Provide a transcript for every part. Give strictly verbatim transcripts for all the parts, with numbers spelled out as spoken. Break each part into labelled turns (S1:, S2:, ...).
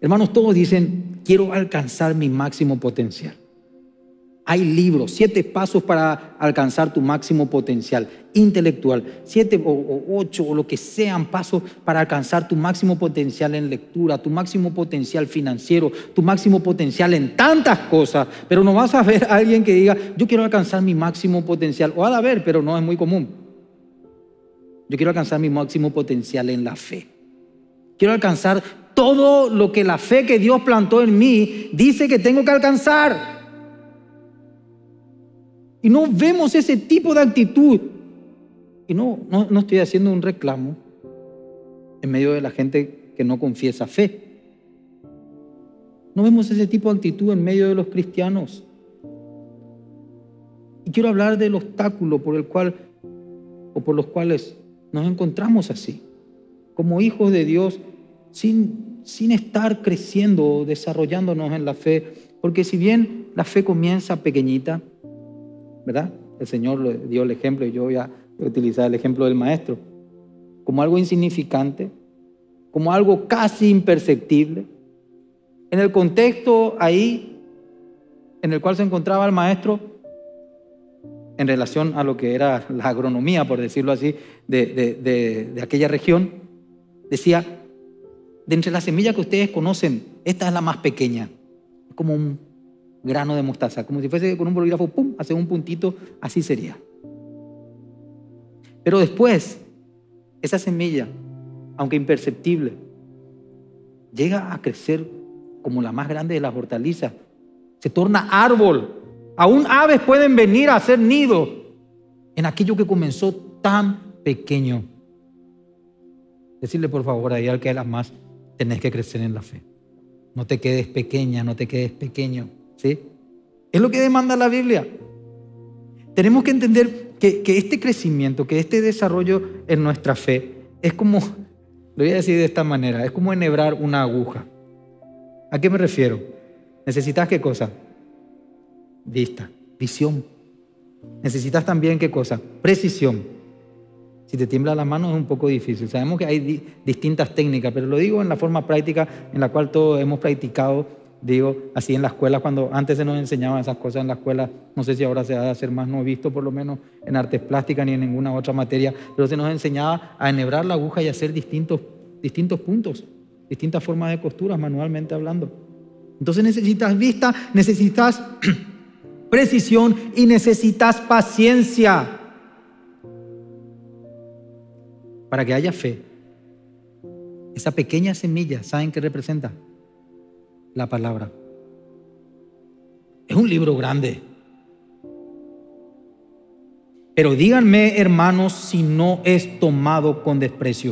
S1: Hermanos, todos dicen, quiero alcanzar mi máximo potencial. Hay libros, siete pasos para alcanzar tu máximo potencial intelectual, siete o, o ocho o lo que sean pasos para alcanzar tu máximo potencial en lectura, tu máximo potencial financiero, tu máximo potencial en tantas cosas. Pero no vas a ver a alguien que diga, yo quiero alcanzar mi máximo potencial. O ha de haber, pero no es muy común. Yo quiero alcanzar mi máximo potencial en la fe. Quiero alcanzar todo lo que la fe que Dios plantó en mí dice que tengo que alcanzar. Y no vemos ese tipo de actitud. Y no, no, no estoy haciendo un reclamo en medio de la gente que no confiesa fe. No vemos ese tipo de actitud en medio de los cristianos. Y quiero hablar del obstáculo por el cual o por los cuales nos encontramos así, como hijos de Dios, sin, sin estar creciendo o desarrollándonos en la fe. Porque si bien la fe comienza pequeñita, ¿verdad? El Señor dio el ejemplo y yo voy a utilizar el ejemplo del maestro, como algo insignificante, como algo casi imperceptible. En el contexto ahí en el cual se encontraba el maestro, en relación a lo que era la agronomía, por decirlo así, de, de, de, de aquella región, decía, de entre las semillas que ustedes conocen, esta es la más pequeña, como un grano de mostaza, como si fuese con un bolígrafo, pum, hace un puntito, así sería. Pero después, esa semilla, aunque imperceptible, llega a crecer como la más grande de las hortalizas, se torna árbol. Aún aves pueden venir a hacer nido en aquello que comenzó tan pequeño. Decirle por favor ahí al que habla más, tenés que crecer en la fe. No te quedes pequeña, no te quedes pequeño. ¿Sí? Es lo que demanda la Biblia. Tenemos que entender que, que este crecimiento, que este desarrollo en nuestra fe es como, lo voy a decir de esta manera, es como enhebrar una aguja. ¿A qué me refiero? ¿Necesitas qué cosa? Vista, visión. Necesitas también qué cosa? Precisión. Si te tiembla la mano es un poco difícil. Sabemos que hay di- distintas técnicas, pero lo digo en la forma práctica en la cual todos hemos practicado. Digo, así en la escuela, cuando antes se nos enseñaban esas cosas en la escuela, no sé si ahora se ha de hacer más, no he visto por lo menos en artes plásticas ni en ninguna otra materia, pero se nos enseñaba a enhebrar la aguja y hacer distintos, distintos puntos, distintas formas de costuras, manualmente hablando. Entonces necesitas vista, necesitas precisión y necesitas paciencia para que haya fe. Esa pequeña semilla, ¿saben qué representa? La palabra. Es un libro grande. Pero díganme, hermanos, si no es tomado con desprecio.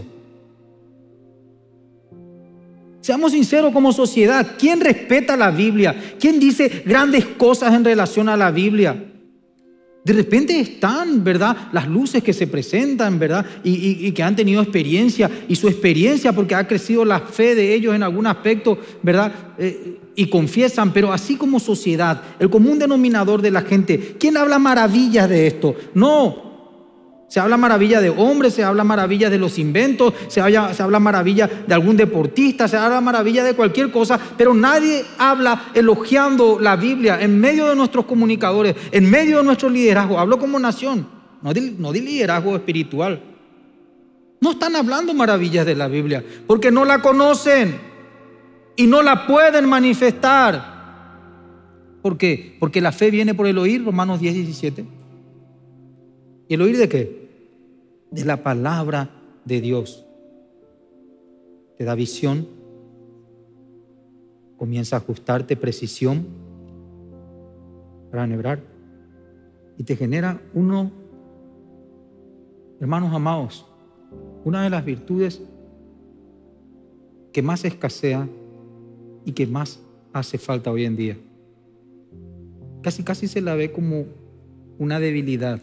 S1: Seamos sinceros como sociedad. ¿Quién respeta la Biblia? ¿Quién dice grandes cosas en relación a la Biblia? De repente están, ¿verdad?, las luces que se presentan, ¿verdad?, y, y, y que han tenido experiencia, y su experiencia porque ha crecido la fe de ellos en algún aspecto, ¿verdad?, eh, y confiesan. Pero así como sociedad, el común denominador de la gente, ¿quién habla maravillas de esto? No. Se habla maravilla de hombres, se habla maravilla de los inventos, se habla, se habla maravilla de algún deportista, se habla maravilla de cualquier cosa, pero nadie habla elogiando la Biblia en medio de nuestros comunicadores, en medio de nuestro liderazgo. Hablo como nación, no de, no de liderazgo espiritual. No están hablando maravillas de la Biblia porque no la conocen y no la pueden manifestar. ¿Por qué? Porque la fe viene por el oír, Romanos diez, diecisiete. ¿Y el oír de qué? De la palabra de Dios. Te da visión, comienza a ajustarte precisión para enhebrar y te genera uno, hermanos amados, una de las virtudes que más escasea y que más hace falta hoy en día. Casi casi se la ve como una debilidad.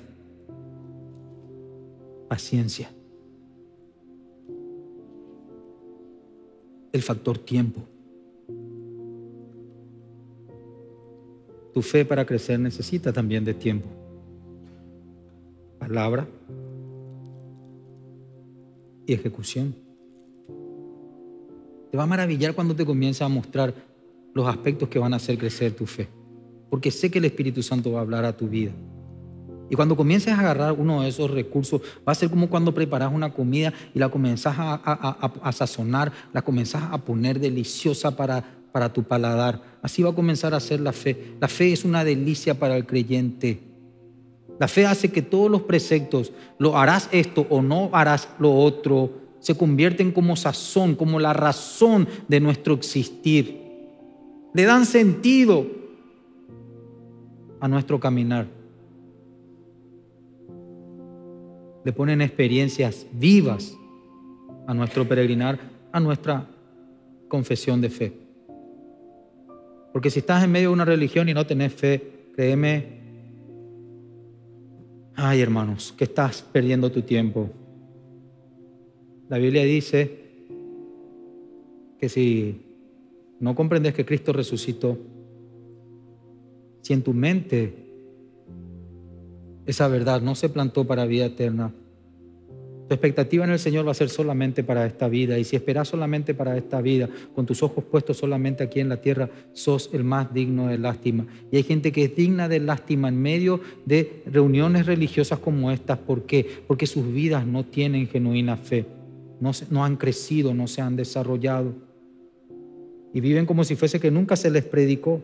S1: Paciencia. El factor tiempo. Tu fe para crecer necesita también de tiempo. Palabra y ejecución. Te va a maravillar cuando te comienza a mostrar los aspectos que van a hacer crecer tu fe. Porque sé que el Espíritu Santo va a hablar a tu vida. Y cuando comiences a agarrar uno de esos recursos, va a ser como cuando preparas una comida y la comenzás a, a, a, a sazonar, la comenzás a poner deliciosa para, para tu paladar. Así va a comenzar a ser la fe. La fe es una delicia para el creyente. La fe hace que todos los preceptos, lo harás esto o no harás lo otro, se convierten como sazón, como la razón de nuestro existir. Le dan sentido a nuestro caminar. Le ponen experiencias vivas a nuestro peregrinar, a nuestra confesión de fe. Porque si estás en medio de una religión y no tenés fe, créeme, ay hermanos, que estás perdiendo tu tiempo. La Biblia dice que si no comprendes que Cristo resucitó, si en tu mente esa verdad no se plantó para vida eterna, tu expectativa en el Señor va a ser solamente para esta vida. Y si esperas solamente para esta vida, con tus ojos puestos solamente aquí en la tierra, sos el más digno de lástima. Y hay gente que es digna de lástima en medio de reuniones religiosas como estas. ¿Por qué? Porque sus vidas no tienen genuina fe. No, se, no han crecido, no se han desarrollado. Y viven como si fuese que nunca se les predicó.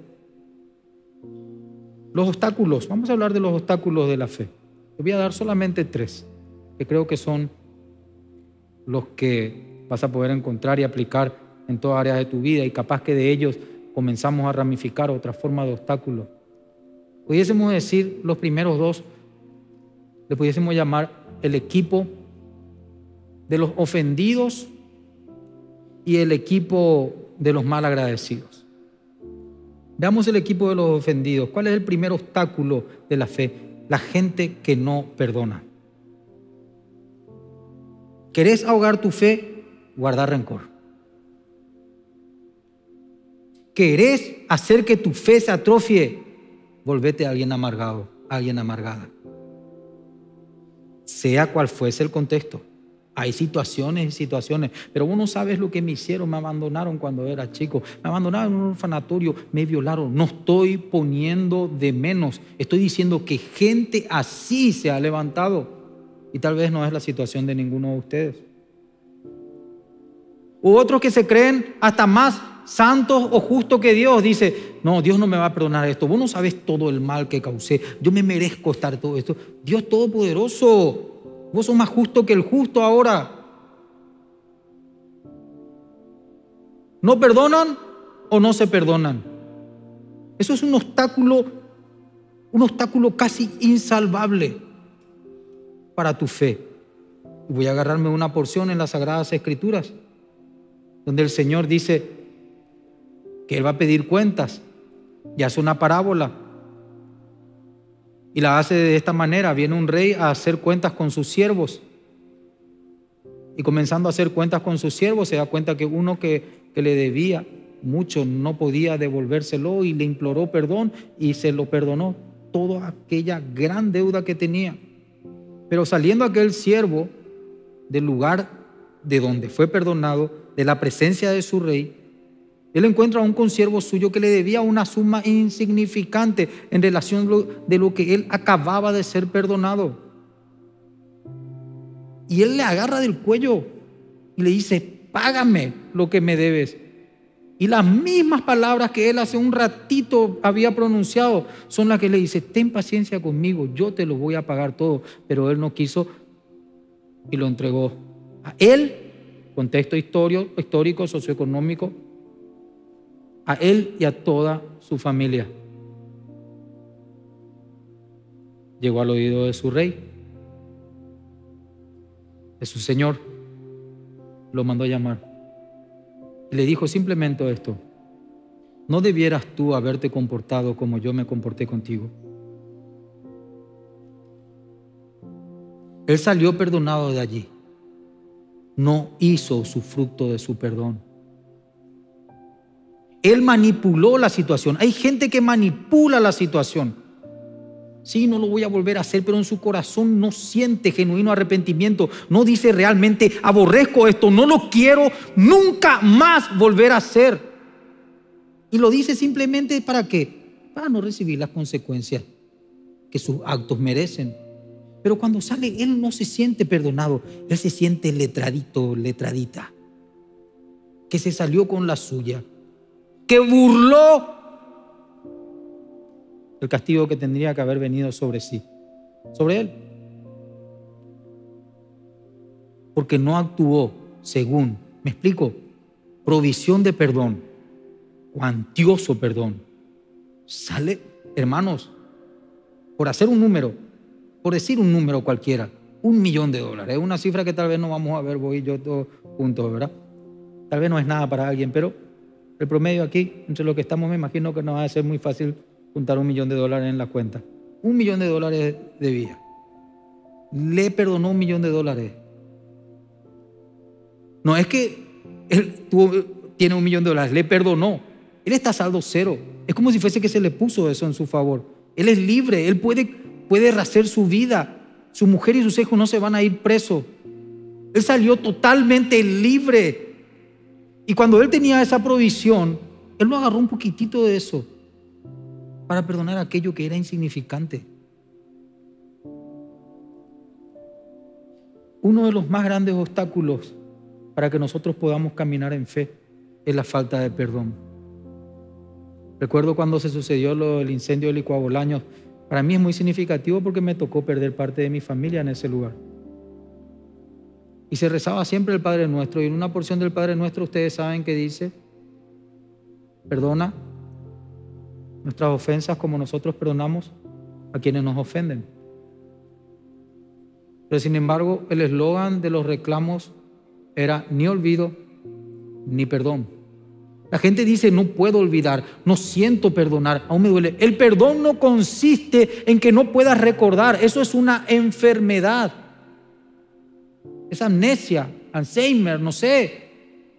S1: Los obstáculos, vamos a hablar de los obstáculos de la fe. Te voy a dar solamente tres, que creo que son los que vas a poder encontrar y aplicar en todas áreas de tu vida, y capaz que de ellos comenzamos a ramificar otra forma de obstáculo. Pudiésemos decir los primeros dos, le pudiésemos llamar el equipo de los ofendidos y el equipo de los mal agradecidos. Veamos el equipo de los ofendidos. ¿Cuál es el primer obstáculo de la fe? La gente que no perdona. ¿Querés ahogar tu fe? Guardar rencor. ¿Querés hacer que tu fe se atrofie? Volvete a alguien amargado, a alguien amargada. Sea cual fuese el contexto. Hay situaciones y situaciones, pero vos no sabes lo que me hicieron. Me abandonaron cuando era chico, me abandonaron en un orfanatorio, me violaron. No estoy poniendo de menos, estoy diciendo que gente así se ha levantado, y tal vez no es la situación de ninguno de ustedes. U otros que se creen hasta más santos o justos que Dios. Dice, no, Dios no me va a perdonar esto. Vos no sabes todo el mal que causé, yo me merezco estar todo esto. Dios todopoderoso, vos sos más justo que el justo ahora. ¿No perdonan o no se perdonan? Eso es un obstáculo, un obstáculo casi insalvable para tu fe. Y voy a agarrarme una porción en las Sagradas Escrituras, donde el Señor dice que Él va a pedir cuentas y hace una parábola. Y la hace de esta manera. Viene un rey a hacer cuentas con sus siervos. Y comenzando a hacer cuentas con sus siervos, se da cuenta que uno que, que le debía mucho no podía devolvérselo, y le imploró perdón y se lo perdonó toda aquella gran deuda que tenía. Pero saliendo aquel siervo del lugar de donde fue perdonado, de la presencia de su rey, él encuentra a un consiervo suyo que le debía una suma insignificante en relación de lo que él acababa de ser perdonado. Y él le agarra del cuello y le dice, págame lo que me debes. Y las mismas palabras que él hace un ratito había pronunciado son las que le dice, ten paciencia conmigo, yo te lo voy a pagar todo. Pero él no quiso y lo entregó a él, contexto histórico, histórico socioeconómico, a él y a toda su familia. Llegó al oído de su rey, de su señor, lo mandó a llamar y le dijo simplemente esto: ¿no debieras tú haberte comportado como yo me comporté contigo? Él salió perdonado de allí, no hizo su fruto de su perdón. Él manipuló la situación. Hay gente que manipula la situación. Sí, no lo voy a volver a hacer, pero en su corazón no siente genuino arrepentimiento. No dice realmente, aborrezco esto, no lo quiero nunca más volver a hacer. Y lo dice simplemente ¿para qué? Para no recibir las consecuencias que sus actos merecen. Pero cuando sale, él no se siente perdonado. Él se siente letradito, letradita, que se salió con la suya, que burló el castigo que tendría que haber venido sobre sí, sobre él, porque no actuó según, me explico, provisión de perdón, cuantioso perdón. Sale, hermanos, por hacer un número, por decir un número cualquiera, un millón de dólares, es una cifra que tal vez no vamos a ver vos y yo todos juntos, ¿verdad? Tal vez no es nada para alguien, pero el promedio aquí, entre lo que estamos, me imagino que no va a ser muy fácil juntar un millón de dólares en la cuenta. Un millón de dólares debía. Le perdonó un millón de dólares. No es que él tuvo, tiene un millón de dólares, le perdonó. Él está a saldo cero. Es como si fuese que se le puso eso en su favor. Él es libre, él puede, puede rehacer su vida. Su mujer y sus hijos no se van a ir presos. Él salió totalmente libre. Y cuando él tenía esa provisión, él lo agarró un poquitito de eso para perdonar aquello que era insignificante. Uno de los más grandes obstáculos para que nosotros podamos caminar en fe es la falta de perdón. Recuerdo cuando se sucedió lo del incendio de Licuabolaños. Para mí es muy significativo porque me tocó perder parte de mi familia en ese lugar. Y se rezaba siempre el Padre Nuestro, y en una porción del Padre Nuestro ustedes saben que dice: perdona nuestras ofensas como nosotros perdonamos a quienes nos ofenden. Pero sin embargo, el eslogan de los reclamos era ni olvido ni perdón. La gente dice: no puedo olvidar, no siento perdonar, aún me duele. El perdón no consiste en que no puedas recordar, eso es una enfermedad. Es amnesia, Alzheimer, no sé.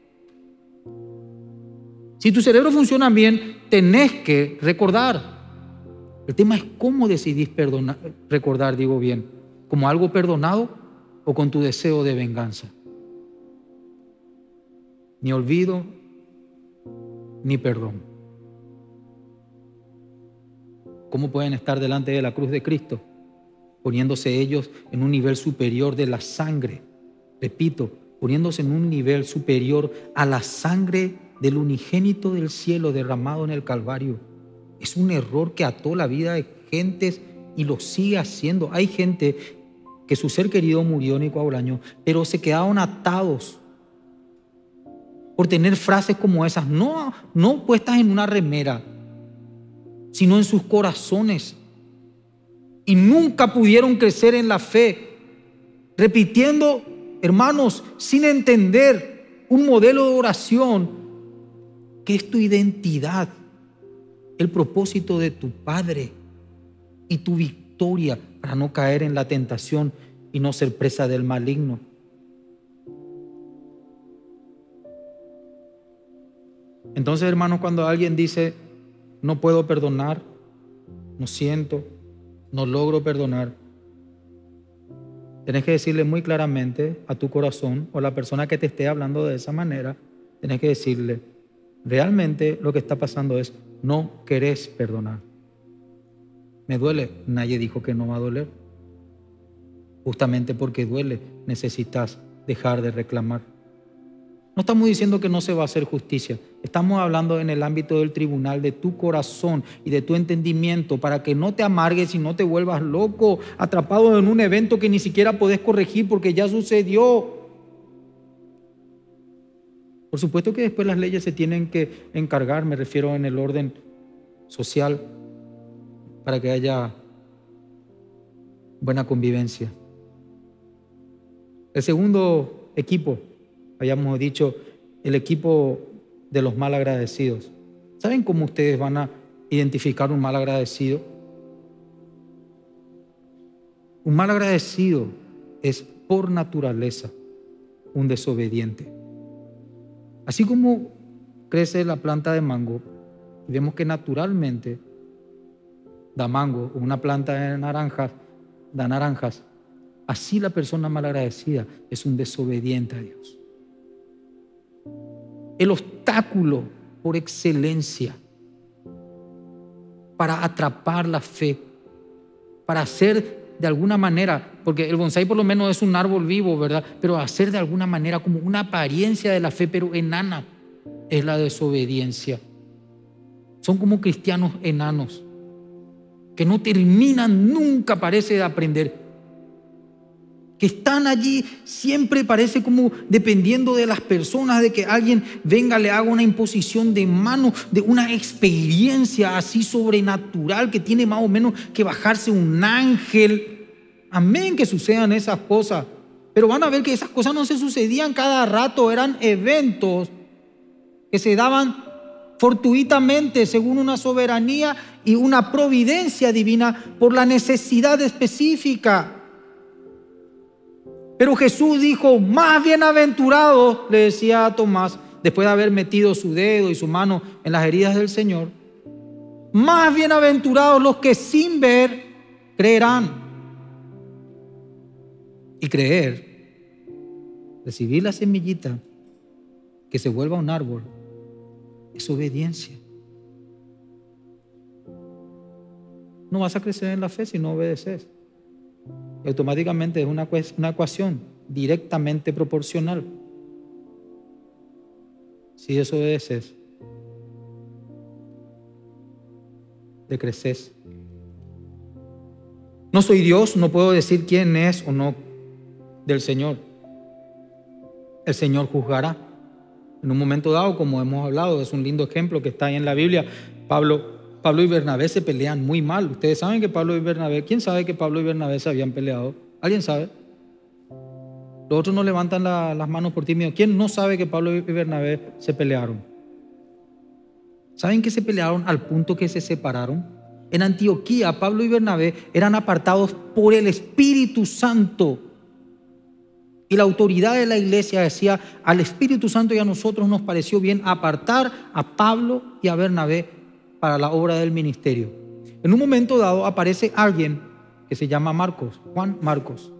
S1: Si tu cerebro funciona bien, tenés que recordar. El tema es cómo decidís perdonar, recordar, digo bien, como algo perdonado o con tu deseo de venganza. Ni olvido ni perdón. ¿Cómo pueden estar delante de la cruz de Cristo, poniéndose ellos en un nivel superior de la sangre? Repito, poniéndose en un nivel superior a la sangre del unigénito del cielo derramado en el Calvario. Es un error que ató la vida de gentes y lo sigue haciendo. Hay gente que su ser querido murió en Licuabolaños, pero se quedaron atados por tener frases como esas, no, no puestas en una remera, sino en sus corazones. Y nunca pudieron crecer en la fe, repitiendo, hermanos, sin entender un modelo de oración que es tu identidad, el propósito de tu Padre y tu victoria para no caer en la tentación y no ser presa del maligno. Entonces, hermanos, cuando alguien dice no puedo perdonar, no siento, no logro perdonar, tenés que decirle muy claramente a tu corazón o a la persona que te esté hablando de esa manera, tenés que decirle, realmente lo que está pasando es no querés perdonar. Me duele, nadie dijo que no va a doler. Justamente porque duele, necesitas dejar de reclamar. No estamos diciendo que no se va a hacer justicia. Estamos hablando en el ámbito del tribunal de tu corazón y de tu entendimiento para que no te amargues y no te vuelvas loco, atrapado en un evento que ni siquiera podés corregir porque ya sucedió. Por supuesto que después las leyes se tienen que encargar, me refiero en el orden social, para que haya buena convivencia. El segundo equipo, habíamos dicho, el equipo de los mal agradecidos. ¿Saben cómo ustedes van a identificar un mal agradecido? Un mal agradecido es por naturaleza un desobediente. Así como crece la planta de mango y vemos que naturalmente da mango, o una planta de naranjas da naranjas. Así la persona malagradecida es un desobediente a Dios. El obstáculo por excelencia para atrapar la fe, para hacer de alguna manera, porque el bonsái por lo menos es un árbol vivo, ¿verdad? Pero hacer de alguna manera como una apariencia de la fe, pero enana, es la desobediencia. Son como cristianos enanos, que no terminan nunca, parece, de aprender. Que están allí, siempre parece como dependiendo de las personas, de que alguien venga, le haga una imposición de mano, de una experiencia así sobrenatural que tiene más o menos que bajarse un ángel. Amén, que sucedan esas cosas. Pero van a ver que esas cosas no se sucedían cada rato, eran eventos que se daban fortuitamente según una soberanía y una providencia divina por la necesidad específica. Pero Jesús dijo, más bienaventurado, le decía a Tomás, después de haber metido su dedo y su mano en las heridas del Señor, más bienaventurados los que sin ver creerán. Y creer, recibir la semillita, que se vuelva un árbol, es obediencia. No vas a crecer en la fe si no obedeces. Y automáticamente es una, una ecuación directamente proporcional. Si desobedeces, decreces. No soy Dios, no puedo decir quién es o no del Señor. El Señor juzgará. En un momento dado, como hemos hablado, es un lindo ejemplo que está ahí en la Biblia. Pablo Pablo y Bernabé se pelean muy mal. Ustedes saben que Pablo y Bernabé, ¿quién sabe que Pablo y Bernabé se habían peleado? ¿Alguien sabe? Los otros no levantan la, las manos por tímidos. ¿Quién no sabe que Pablo y Bernabé se pelearon? ¿Saben que se pelearon al punto que se separaron? En Antioquía, Pablo y Bernabé eran apartados por el Espíritu Santo. Y la autoridad de la iglesia decía, al Espíritu Santo y a nosotros nos pareció bien apartar a Pablo y a Bernabé para la obra del ministerio. En un momento dado aparece alguien que se llama Marcos, Juan Marcos.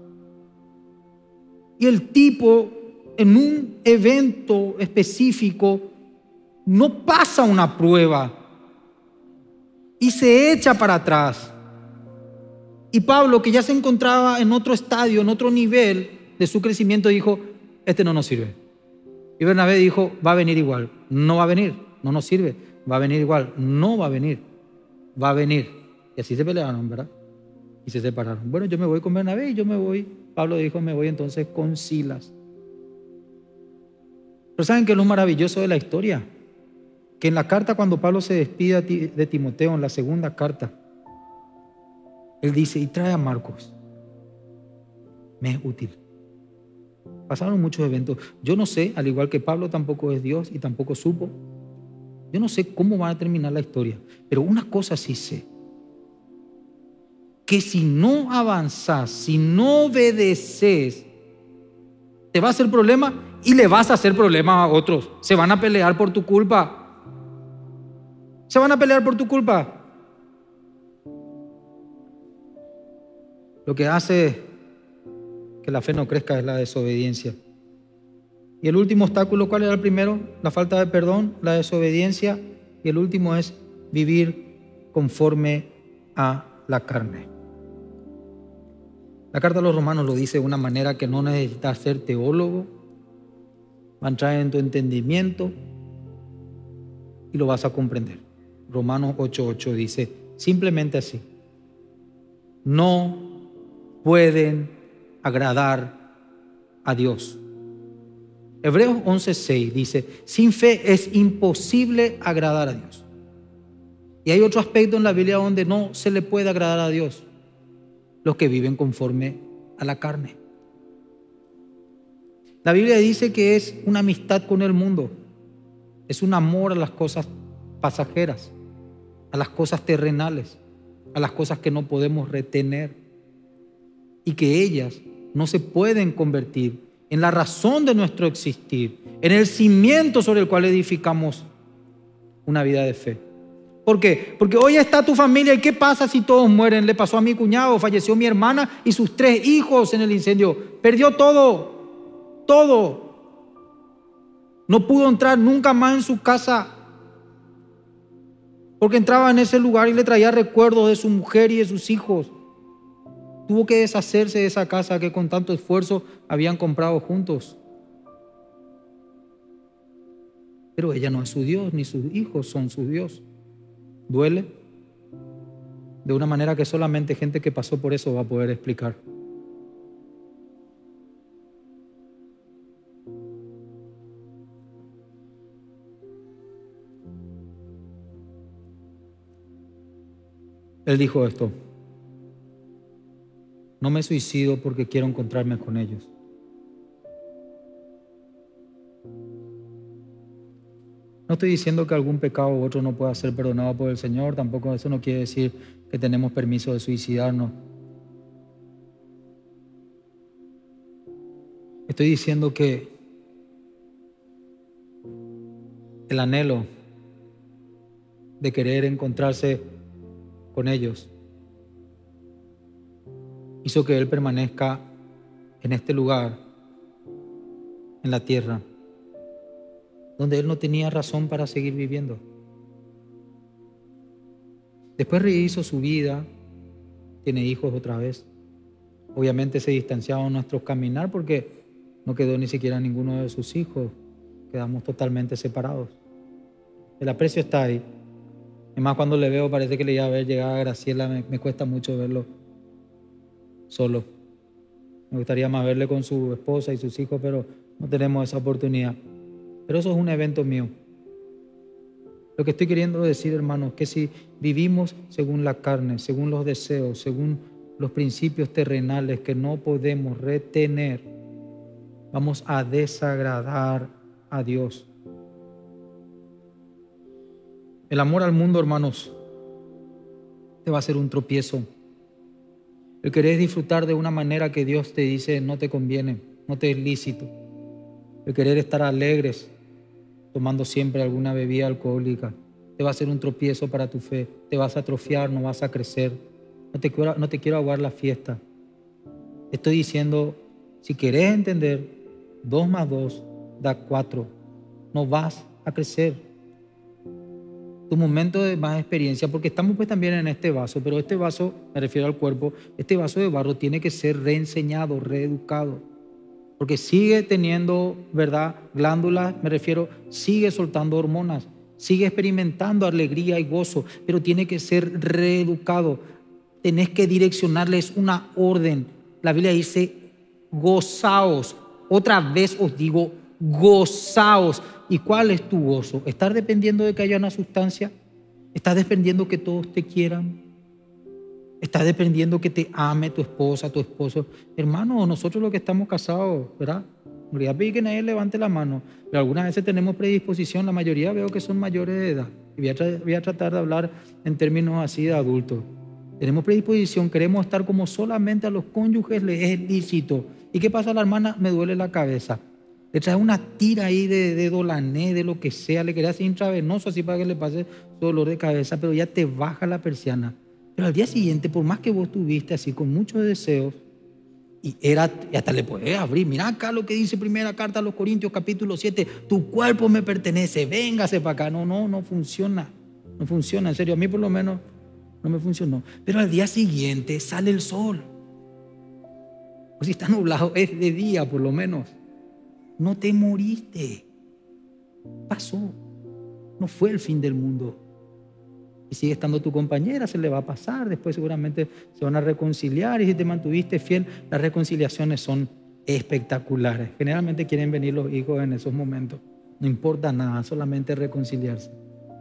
S1: Y el tipo, en un evento específico, no pasa una prueba y se echa para atrás. Y Pablo, que ya se encontraba en otro estadio, en otro nivel de su crecimiento, dijo, este no nos sirve. Y Bernabé dijo, va a venir igual. No va a venir, no nos sirve. Va a venir igual, no va a venir, va a venir. Y así se pelearon, ¿verdad? Y se separaron. Bueno, yo me voy con Bernabé y yo me voy. Pablo dijo, me voy entonces con Silas. Pero ¿saben qué es lo maravilloso de la historia? Que en la carta, cuando Pablo se despide de Timoteo, en la segunda carta, él dice, y trae a Marcos, me es útil. Pasaron muchos eventos. Yo no sé, al igual que Pablo tampoco es Dios y tampoco supo. Yo no sé cómo va a terminar la historia, pero una cosa sí sé, que si no avanzas, si no obedeces, te va a hacer problema y le vas a hacer problema a otros. Se van a pelear por tu culpa. Se van a pelear por tu culpa. Lo que hace que la fe no crezca es la desobediencia. Y el último obstáculo, ¿cuál era el primero? La falta de perdón, la desobediencia. Y el último es vivir conforme a la carne. La carta a los Romanos lo dice de una manera que no necesitas ser teólogo. Va a entrar en tu entendimiento y lo vas a comprender. Romanos ocho ocho dice simplemente así: no pueden agradar a Dios. Hebreos once seis dice, sin fe es imposible agradar a Dios. Y hay otro aspecto en la Biblia donde no se le puede agradar a Dios: los que viven conforme a la carne. La Biblia dice que es una amistad con el mundo, es un amor a las cosas pasajeras, a las cosas terrenales, a las cosas que no podemos retener, y que ellas no se pueden convertir en la razón de nuestro existir, en el cimiento sobre el cual edificamos una vida de fe. ¿Por qué? Porque hoy está tu familia y ¿qué pasa si todos mueren? Le pasó a mi cuñado, falleció mi hermana y sus tres hijos en el incendio. Perdió todo, todo. No pudo entrar nunca más en su casa porque entraba en ese lugar y le traía recuerdos de su mujer y de sus hijos. Tuvo que deshacerse de esa casa que con tanto esfuerzo habían comprado juntos. Pero ella no es su Dios, ni sus hijos son su Dios. Duele de una manera que solamente gente que pasó por eso va a poder explicar. Él dijo esto: no me suicido porque quiero encontrarme con ellos. No estoy diciendo que algún pecado u otro no pueda ser perdonado por el Señor, tampoco eso no quiere decir que tenemos permiso de suicidarnos. Estoy diciendo que el anhelo de querer encontrarse con ellos hizo que Él permanezca en este lugar, en la tierra, donde Él no tenía razón para seguir viviendo. Después rehizo su vida, tiene hijos otra vez. Obviamente se distanciaron de nuestro caminar porque no quedó ni siquiera ninguno de sus hijos. Quedamos totalmente separados. El aprecio está ahí. Además, cuando le veo, parece que le iba a ver llegar a Graciela. Me, me cuesta mucho verlo solo. Me gustaría más verle con su esposa y sus hijos, pero no tenemos esa oportunidad. Pero eso es un evento mío. Lo que estoy queriendo decir, hermanos, que si vivimos según la carne, según los deseos, según los principios terrenales que no podemos retener, vamos a desagradar a Dios. El amor al mundo, hermanos, te va a ser un tropiezo. El querer disfrutar de una manera que Dios te dice no te conviene, no te es lícito. El querer estar alegres tomando siempre alguna bebida alcohólica te va a ser un tropiezo para tu fe. Te vas a atrofiar, no vas a crecer. No te quiero, no te quiero aguar la fiesta. Estoy diciendo, si querés entender, dos más dos da cuatro. No vas a crecer. Tu momento de más experiencia, porque estamos pues también en este vaso, pero este vaso, me refiero al cuerpo, este vaso de barro tiene que ser reenseñado, reeducado. Porque sigue teniendo, ¿verdad?, glándulas, me refiero, sigue soltando hormonas, sigue experimentando alegría y gozo, pero tiene que ser reeducado. Tenés que direccionarles una orden. La Biblia dice, gozaos. Otra vez os digo, gozaos. ¿Y cuál es tu gozo? ¿Estás dependiendo de que haya una sustancia? ¿Estás dependiendo que todos te quieran? ¿Estás dependiendo que te ame tu esposa, tu esposo? Hermano, nosotros los que estamos casados, ¿verdad? No voy a pedir que nadie levante la mano, pero algunas veces tenemos predisposición, la mayoría veo que son mayores de edad. Y voy a, tra- voy a tratar de hablar en términos así de adultos. Tenemos predisposición, queremos estar como solamente a los cónyuges les es lícito. ¿Y qué pasa a la hermana? Me duele la cabeza. Le trae una tira ahí de, de dolané, de lo que sea, le quería hacer intravenoso así para que le pase su dolor de cabeza, pero ya te baja la persiana. Pero al día siguiente, por más que vos estuviste así con muchos deseos, y, era, y hasta le podés abrir, mira acá lo que dice primera carta a los Corintios capítulo siete, tu cuerpo me pertenece, véngase para acá. No, no, no funciona, no funciona, en serio, a mí por lo menos no me funcionó. Pero al día siguiente sale el sol, o si está nublado es de día por lo menos. No te moriste, pasó, no fue el fin del mundo. Y sigue estando tu compañera, se le va a pasar, después seguramente se van a reconciliar y si te mantuviste fiel, las reconciliaciones son espectaculares. Generalmente quieren venir los hijos en esos momentos, no importa nada, solamente reconciliarse.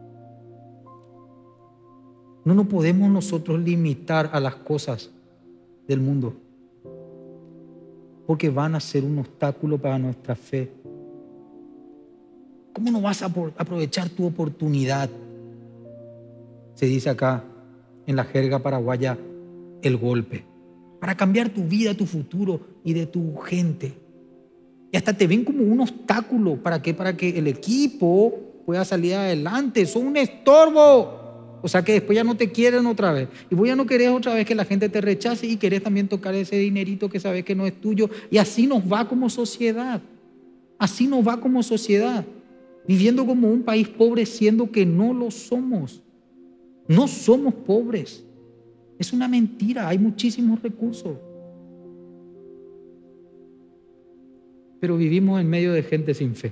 S1: No nos podemos nosotros limitar a las cosas del mundo, porque van a ser un obstáculo para nuestra fe. ¿Cómo no vas a aprovechar tu oportunidad? Se dice acá en la jerga paraguaya, el golpe, para cambiar tu vida, tu futuro y de tu gente. Y hasta te ven como un obstáculo. ¿Para qué? Para que el equipo pueda salir adelante. Son un estorbo. O sea que después ya no te quieren otra vez. Y vos ya no querés otra vez que la gente te rechace y querés también tocar ese dinerito que sabes que no es tuyo. Y así nos va como sociedad. Así nos va como sociedad. Viviendo como un país pobre siendo que no lo somos. No somos pobres. Es una mentira. Hay muchísimos recursos. Pero vivimos en medio de gente sin fe.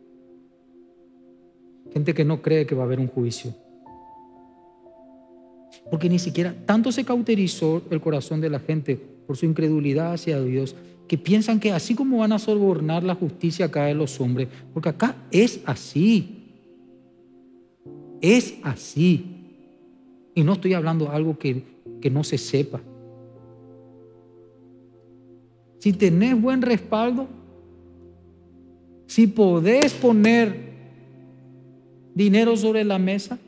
S1: Gente que no cree que va a haber un juicio. Porque ni siquiera, tanto se cauterizó el corazón de la gente por su incredulidad hacia Dios, que piensan que así como van a sobornar la justicia acá de los hombres, porque acá es así. Es así. Y no estoy hablando de algo que, que no se sepa. Si tenés buen respaldo, si podés poner dinero sobre la mesa,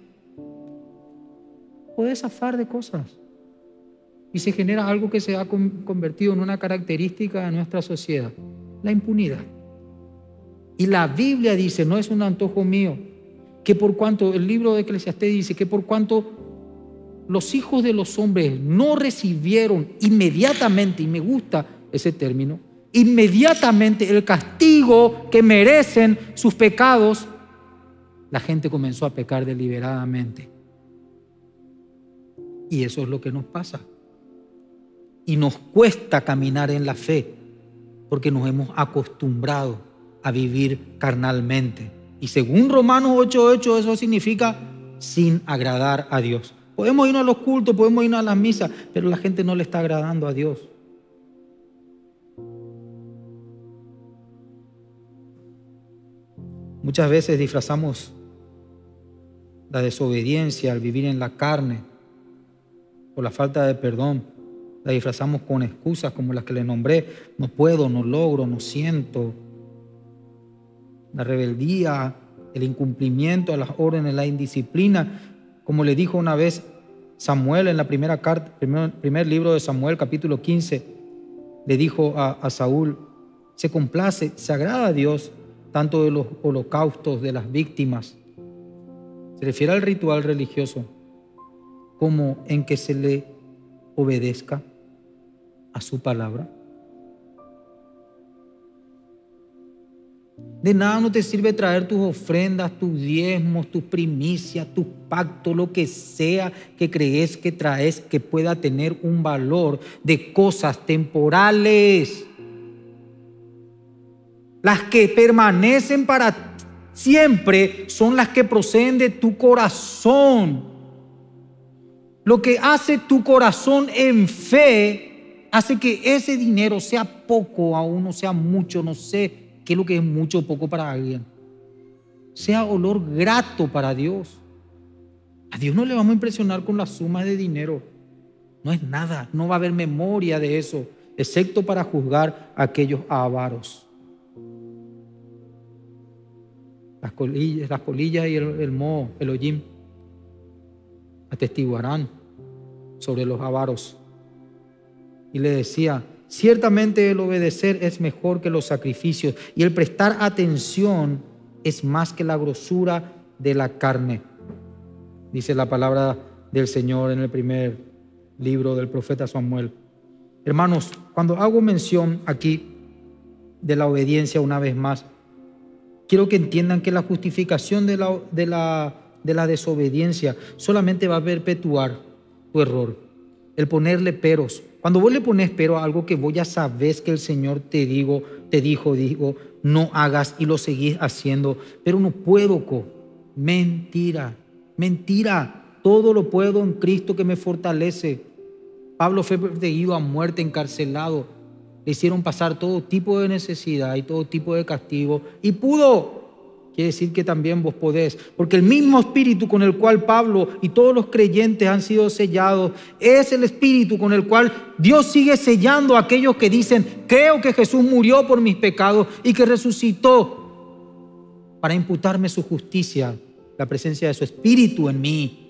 S1: podés zafar de cosas. Y se genera algo que se ha convertido en una característica de nuestra sociedad: la impunidad. Y la Biblia dice, no es un antojo mío, que por cuanto, el libro de Eclesiastés dice que por cuanto los hijos de los hombres no recibieron inmediatamente, y me gusta ese término, inmediatamente el castigo que merecen sus pecados, la gente comenzó a pecar deliberadamente. Y eso es lo que nos pasa. Y nos cuesta caminar en la fe, porque nos hemos acostumbrado a vivir carnalmente. Y según Romanos ocho ocho, eso significa sin agradar a Dios. Podemos irnos a los cultos, podemos irnos a las misas, pero la gente no le está agradando a Dios. Muchas veces disfrazamos la desobediencia al vivir en la carne o la falta de perdón. La disfrazamos con excusas como las que le nombré: no puedo, no logro, no siento. La rebeldía, el incumplimiento a las órdenes, la indisciplina, como le dijo una vez Samuel en la primera carta, primer, primer libro de Samuel, capítulo quince, le dijo a, a Saúl: se complace, se agrada a Dios tanto de los holocaustos de las víctimas, se refiere al ritual religioso, como en que se le obedezca a su palabra. De nada no te sirve traer tus ofrendas, tus diezmos, tus primicias, tus pactos, lo que sea que crees que traes que pueda tener un valor de cosas temporales. Las que permanecen para siempre son las que proceden de tu corazón. Lo que hace tu corazón en fe hace que ese dinero, sea poco a uno, sea mucho, no sé qué es lo que es mucho o poco para alguien, sea olor grato para Dios. A Dios no le vamos a impresionar con las sumas de dinero. No es nada, no va a haber memoria de eso, excepto para juzgar a aquellos avaros. Las colillas, las polillas y el, el moho, el hollín, atestiguarán sobre los avaros. Y le decía: ciertamente el obedecer es mejor que los sacrificios, y el prestar atención es más que la grosura de la carne. Dice la palabra del Señor en el primer libro del profeta Samuel. Hermanos, cuando hago mención aquí de la obediencia una vez más, quiero que entiendan que la justificación de la, de la, de la desobediencia solamente va a perpetuar tu error. El ponerle peros. Cuando vos le pones pero a algo que vos ya sabes que el Señor te, digo, te dijo, digo, no hagas, y lo seguís haciendo, pero no puedo, co. Mentira, mentira. Todo lo puedo en Cristo que me fortalece. Pablo fue perseguido a muerte, encarcelado. Le hicieron pasar todo tipo de necesidad y todo tipo de castigo, y pudo. Quiere decir que también vos podés, porque el mismo espíritu con el cual Pablo y todos los creyentes han sido sellados es el espíritu con el cual Dios sigue sellando a aquellos que dicen: creo que Jesús murió por mis pecados y que resucitó para imputarme su justicia, la presencia de su espíritu en mí.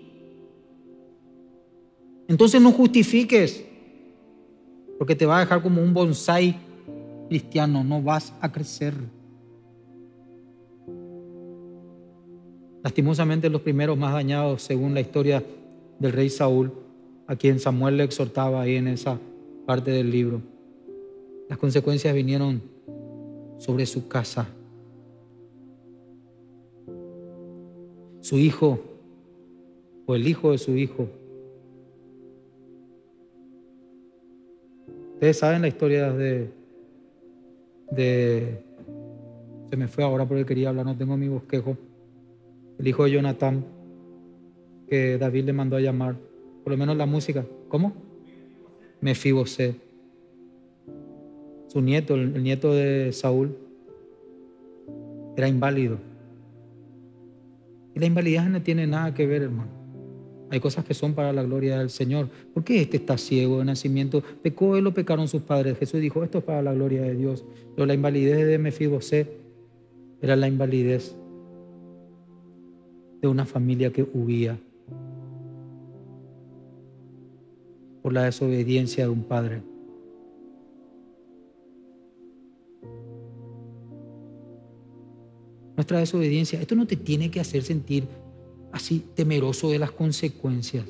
S1: Entonces no justifiques, porque te va a dejar como un bonsái cristiano, no vas a crecer. Lastimosamente los primeros más dañados, según la historia del rey Saúl, a quien Samuel le exhortaba ahí en esa parte del libro. Las consecuencias vinieron sobre su casa. Su hijo, o el hijo de su hijo. Ustedes saben la historia de, de se me fue ahora porque quería hablar, no tengo mi bosquejo. El hijo de Jonatán, que David le mandó a llamar, por lo menos la música. ¿Cómo? Mefibosé. Su nieto, el, el nieto de Saúl, era inválido. Y la invalidez no tiene nada que ver, hermano. Hay cosas que son para la gloria del Señor. ¿Por qué este está ciego de nacimiento? ¿Pecó él o pecaron sus padres? Jesús dijo, esto es para la gloria de Dios. Pero la invalidez de Mefibosé era la invalidez de una familia que huía por la desobediencia de un padre. Nuestra desobediencia, esto no te tiene que hacer sentir así temeroso de las consecuencias.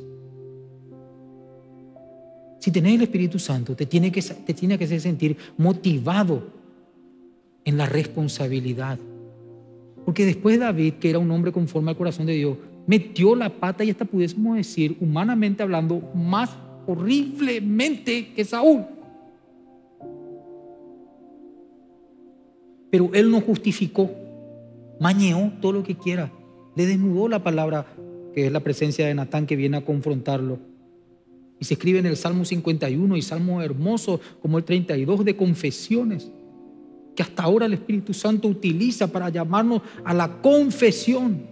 S1: Si tenés el Espíritu Santo, te tiene que, te tiene que hacer sentir motivado en la responsabilidad. Porque después David, que era un hombre conforme al corazón de Dios, metió la pata y hasta pudiésemos decir, humanamente hablando, más horriblemente que Saúl. Pero él no justificó, mañeó todo lo que quiera, le desnudó la palabra, que es la presencia de Natán que viene a confrontarlo. Y se escribe en el Salmo cincuenta y uno y Salmos hermosos como el treinta y dos de confesiones, que hasta ahora el Espíritu Santo utiliza para llamarnos a la confesión.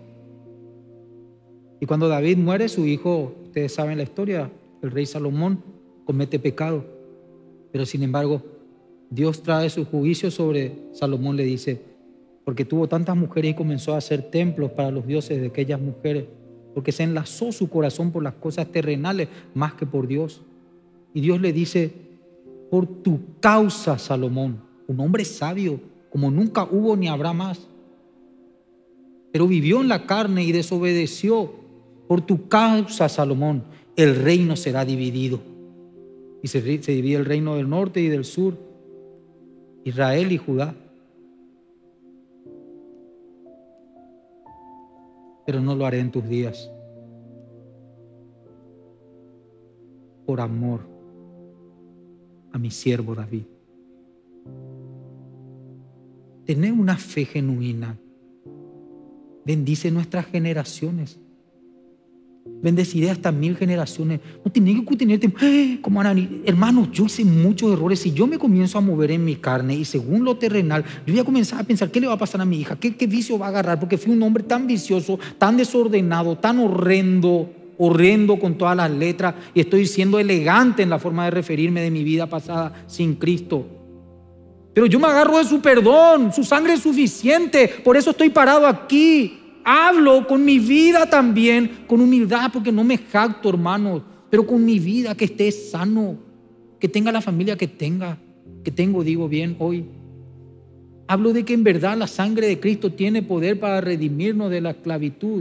S1: Y cuando David muere, su hijo, ustedes saben la historia, el rey Salomón comete pecado. Pero sin embargo, Dios trae su juicio sobre Salomón, le dice, porque tuvo tantas mujeres y comenzó a hacer templos para los dioses de aquellas mujeres, porque se enlazó su corazón por las cosas terrenales más que por Dios. Y Dios le dice, por tu causa, Salomón, un hombre sabio como nunca hubo ni habrá más, pero vivió en la carne y desobedeció. Por tu causa, Salomón, el reino será dividido. Y se, se divide el reino del norte y del sur, Israel y Judá. Pero no lo haré en tus días, por amor a mi siervo David. Tener una fe genuina bendice nuestras generaciones. Bendeciré hasta mil generaciones. No tiene que tener ¡eh! Como Anani. Hermanos, yo hice muchos errores. Si yo me comienzo a mover en mi carne y según lo terrenal, yo voy a comenzar a pensar qué le va a pasar a mi hija, qué, qué vicio va a agarrar, porque fui un hombre tan vicioso, tan desordenado, tan horrendo, horrendo con todas las letras, y estoy siendo elegante en la forma de referirme de mi vida pasada sin Cristo. Pero yo me agarro de su perdón, su sangre es suficiente, por eso estoy parado aquí. Hablo con mi vida también, con humildad, porque no me jacto, hermanos, pero con mi vida, que esté sano, que tenga la familia que tenga, que tengo, digo bien hoy. Hablo de que en verdad la sangre de Cristo tiene poder para redimirnos de la esclavitud.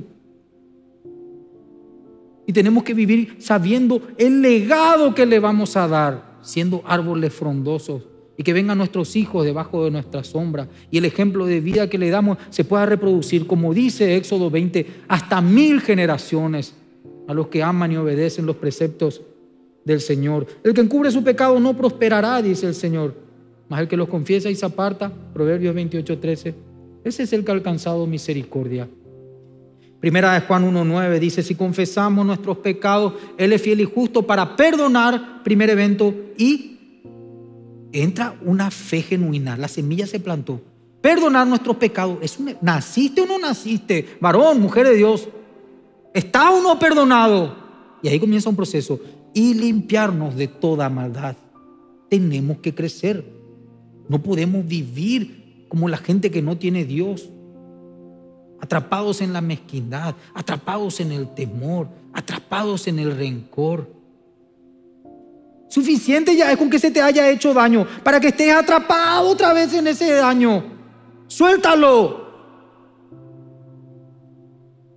S1: Y tenemos que vivir sabiendo el legado que le vamos a dar, siendo árboles frondosos. Y que vengan nuestros hijos debajo de nuestra sombra. Y el ejemplo de vida que le damos se pueda reproducir, como dice Éxodo veinte, hasta mil generaciones a los que aman y obedecen los preceptos del Señor. El que encubre su pecado no prosperará, dice el Señor. Mas el que los confiesa y se aparta, Proverbios veintiocho, trece, ese es el que ha alcanzado misericordia. Primera de Juan uno, nueve dice, si confesamos nuestros pecados, Él es fiel y justo para perdonar, primer evento, y entra una fe genuina, la semilla se plantó. Perdonar nuestros pecados, es un, ¿naciste o no naciste? Varón, mujer de Dios, ¿está o no perdonado? Y ahí comienza un proceso. Y limpiarnos de toda maldad. Tenemos que crecer. No podemos vivir como la gente que no tiene Dios, atrapados en la mezquindad, atrapados en el temor, atrapados en el rencor. Suficiente ya es con que se te haya hecho daño para que estés atrapado otra vez en ese daño. Suéltalo.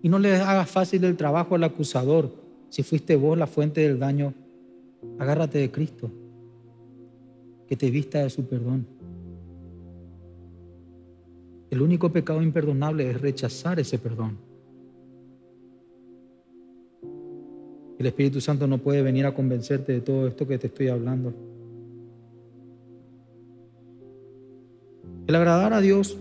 S1: Y no le hagas fácil el trabajo al acusador. Si fuiste vos la fuente del daño, agárrate de Cristo, que te vista de su perdón. El único pecado imperdonable es rechazar ese perdón. El Espíritu Santo no puede venir a convencerte de todo esto que te estoy hablando. El agradar a Dios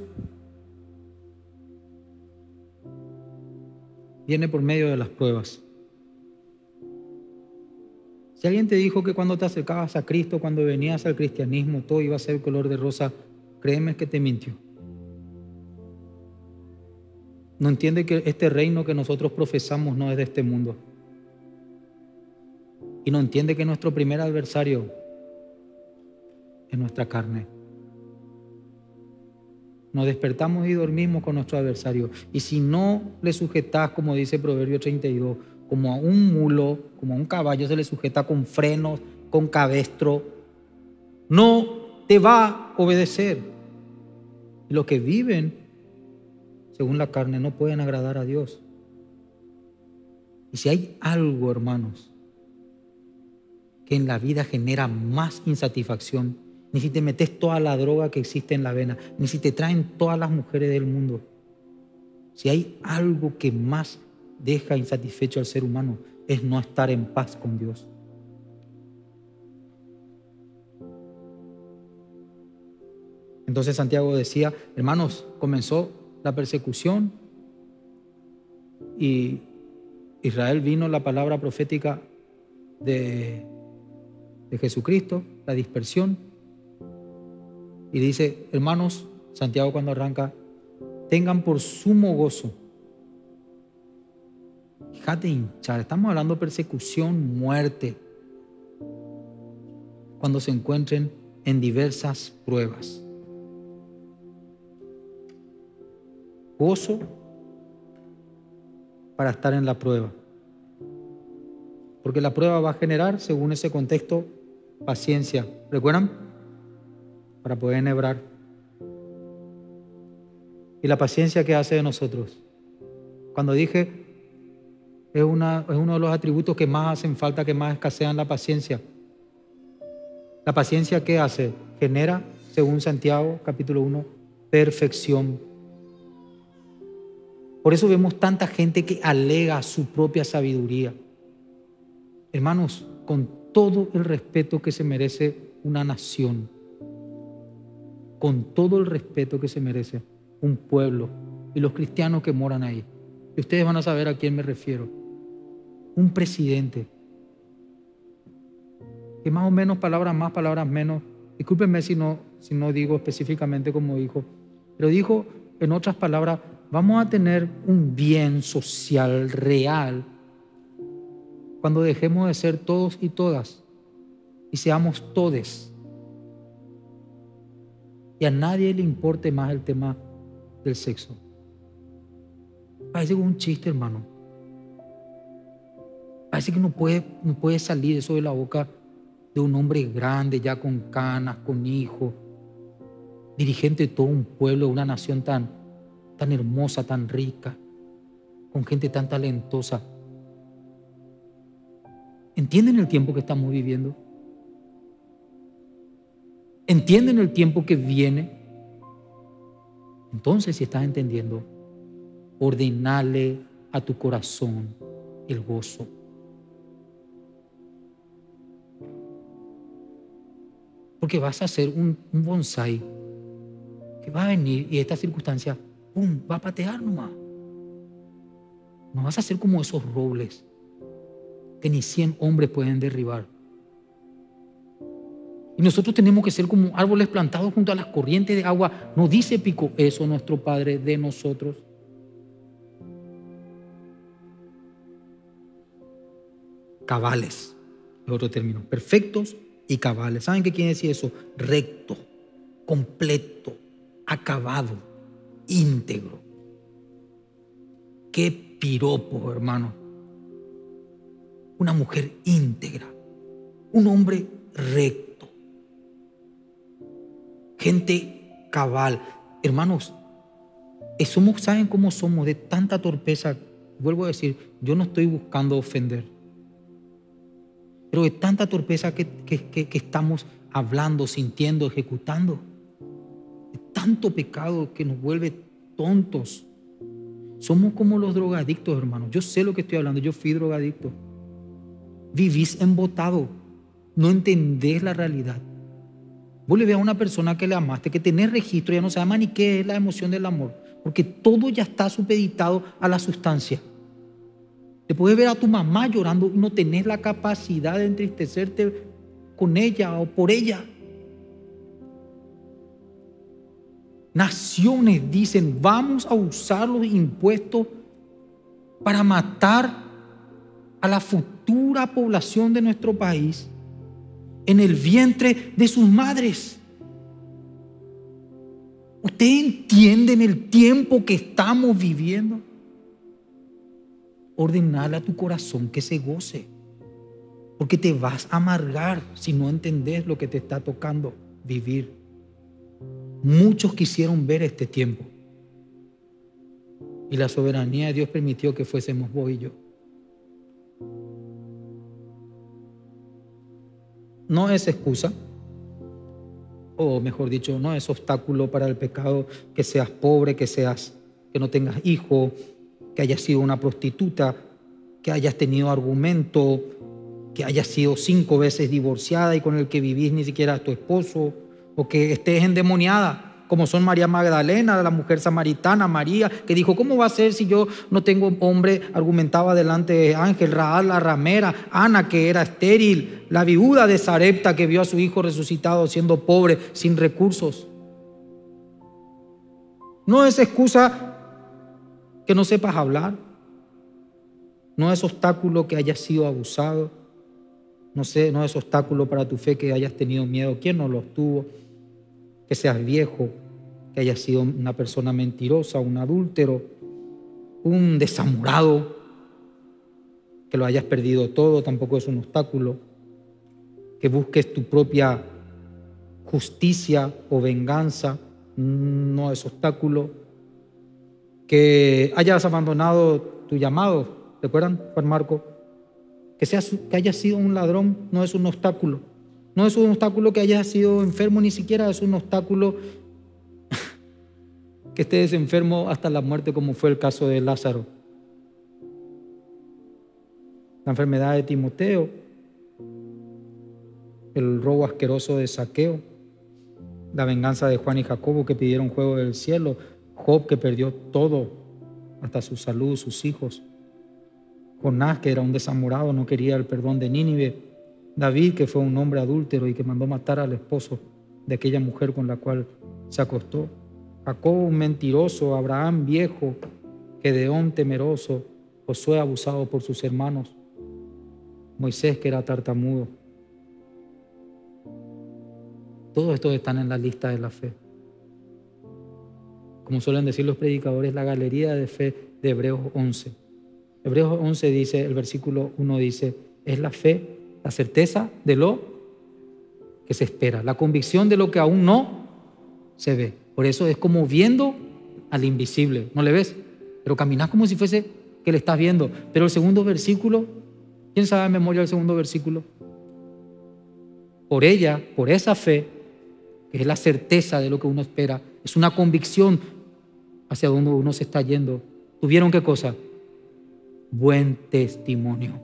S1: viene por medio de las pruebas. Si alguien te dijo que cuando te acercabas a Cristo, cuando venías al cristianismo, todo iba a ser color de rosa, créeme que te mintió. No entiende que este reino que nosotros profesamos no es de este mundo. Y no entiende que nuestro primer adversario es nuestra carne. Nos despertamos y dormimos con nuestro adversario. Y si no le sujetás, como dice Proverbio treinta y dos, como a un mulo, como a un caballo se le sujeta con frenos, con cabestro, no te va a obedecer. Y los que viven según la carne no pueden agradar a Dios. Y si hay algo, hermanos, que en la vida genera más insatisfacción, ni si te metes toda la droga que existe en la vena, ni si te traen todas las mujeres del mundo. Si hay algo que más deja insatisfecho al ser humano, es no estar en paz con Dios. Entonces Santiago decía, hermanos, comenzó la persecución y Israel vino la palabra profética de, de Jesucristo, la dispersión. Y dice, hermanos, Santiago cuando arranca, tengan por sumo gozo. Fíjate hinchar, estamos hablando de persecución, muerte, cuando se encuentren en diversas pruebas. Gozo para estar en la prueba. Porque la prueba va a generar, según ese contexto, paciencia. ¿Recuerdan? Para poder enhebrar. ¿Y la paciencia qué hace de nosotros? Cuando dije, es, una, es uno de los atributos que más hacen falta, que más escasean, la paciencia. ¿La paciencia qué hace? Genera, según Santiago, capítulo uno, perfección. Por eso vemos tanta gente que alega su propia sabiduría. Hermanos, con todo el respeto que se merece una nación, con todo el respeto que se merece un pueblo y los cristianos que moran ahí, y ustedes van a saber a quién me refiero, un presidente, que más o menos, palabras más, palabras menos, discúlpenme si no, si no digo específicamente como dijo, pero dijo en otras palabras, vamos a tener un bien social real cuando dejemos de ser todos y todas y seamos todes. Y a nadie le importe más el tema del sexo. Parece un chiste, hermano. Parece que no puede, no puede salir eso de la boca de un hombre grande, ya con canas, con hijos, dirigente de todo un pueblo, de una nación tan, tan hermosa, tan rica, con gente tan talentosa. ¿Entienden el tiempo que estamos viviendo? ¿Entienden el tiempo que viene? Entonces, si estás entendiendo, ordenale a tu corazón el gozo. Porque vas a hacer un, un bonsái que va a venir y esta circunstancia, ¡pum!, va a patear nomás. No vas a ser como esos robles que ni cien hombres pueden derribar. Y nosotros tenemos que ser como árboles plantados junto a las corrientes de agua. ¿No dice Pico eso nuestro Padre de nosotros? Cabales, es otro término. Perfectos y cabales. ¿Saben qué quiere decir eso? Recto, completo, acabado, íntegro. Qué piropo, hermano. Una mujer íntegra, un hombre recto, gente cabal. Hermanos, somos, ¿saben cómo somos de tanta torpeza vuelvo a decir, yo no estoy buscando ofender. Pero de tanta torpeza que, que, que, que estamos hablando, sintiendo, ejecutando. De tanto pecado que nos vuelve tontos. Somos como los drogadictos, hermanos. Yo sé lo que estoy hablando, yo fui drogadicto. Vivís embotado, no entendés la realidad. Vos le ves a una persona que le amaste, que tenés registro, ya no sabes ni qué es la emoción del amor, porque todo ya está supeditado a la sustancia. Te puedes ver a tu mamá llorando y no tenés la capacidad de entristecerte con ella o por ella. Naciones dicen, vamos a usar los impuestos para matar a la futura población de nuestro país en el vientre de sus madres. ¿Ustedes entienden el tiempo que estamos viviendo? Ordenale a tu corazón que se goce, porque te vas a amargar si no entendés lo que te está tocando vivir. Muchos quisieron ver este tiempo y la soberanía de Dios permitió que fuésemos vos y yo. No es excusa, o mejor dicho, no es obstáculo para el pecado que seas pobre, que seas, que no tengas hijo, que hayas sido una prostituta, que hayas tenido argumento, que hayas sido cinco veces divorciada y con el que vivís ni siquiera es tu esposo, o que estés endemoniada, como son María Magdalena, la mujer samaritana, María, que dijo, ¿cómo va a ser si yo no tengo hombre? Argumentaba delante de Ángel, Raab la ramera, Ana que era estéril, la viuda de Sarepta que vio a su hijo resucitado siendo pobre, sin recursos. No es excusa que no sepas hablar, no es obstáculo que hayas sido abusado, no, sé, no es obstáculo para tu fe que hayas tenido miedo. ¿Quién no los tuvo? Que seas viejo, que hayas sido una persona mentirosa, un adúltero, un desamorado, que lo hayas perdido todo, tampoco es un obstáculo. Que busques tu propia justicia o venganza, no es obstáculo. Que hayas abandonado tu llamado, ¿recuerdan, Juan Marco? Que, seas, que hayas sido un ladrón no es un obstáculo. No es un obstáculo que hayas sido enfermo, ni siquiera es un obstáculo que estés enfermo hasta la muerte, como fue el caso de Lázaro. La enfermedad de Timoteo, el robo asqueroso de Zaqueo, la venganza de Juan y Jacobo que pidieron fuego del cielo, Job que perdió todo, hasta su salud, sus hijos, Jonás que era un desamorado, no quería el perdón de Nínive, David que fue un hombre adúltero y que mandó matar al esposo de aquella mujer con la cual se acostó, Jacob un mentiroso, Abraham viejo, Gedeón temeroso, Josué abusado por sus hermanos, Moisés que era tartamudo. Todos estos están en la lista de la fe. Como suelen decir los predicadores, la galería de fe de Hebreos once. Hebreos once dice, el versículo uno dice, es la fe, la certeza de lo que se espera, la convicción de lo que aún no se ve. Por eso es como viendo al invisible. ¿No le ves? Pero caminás como si fuese que le estás viendo. Pero el segundo versículo, ¿quién sabe de memoria el segundo versículo? Por ella, por esa fe, que es la certeza de lo que uno espera, es una convicción hacia donde uno se está yendo. ¿Tuvieron qué cosa? Buen testimonio.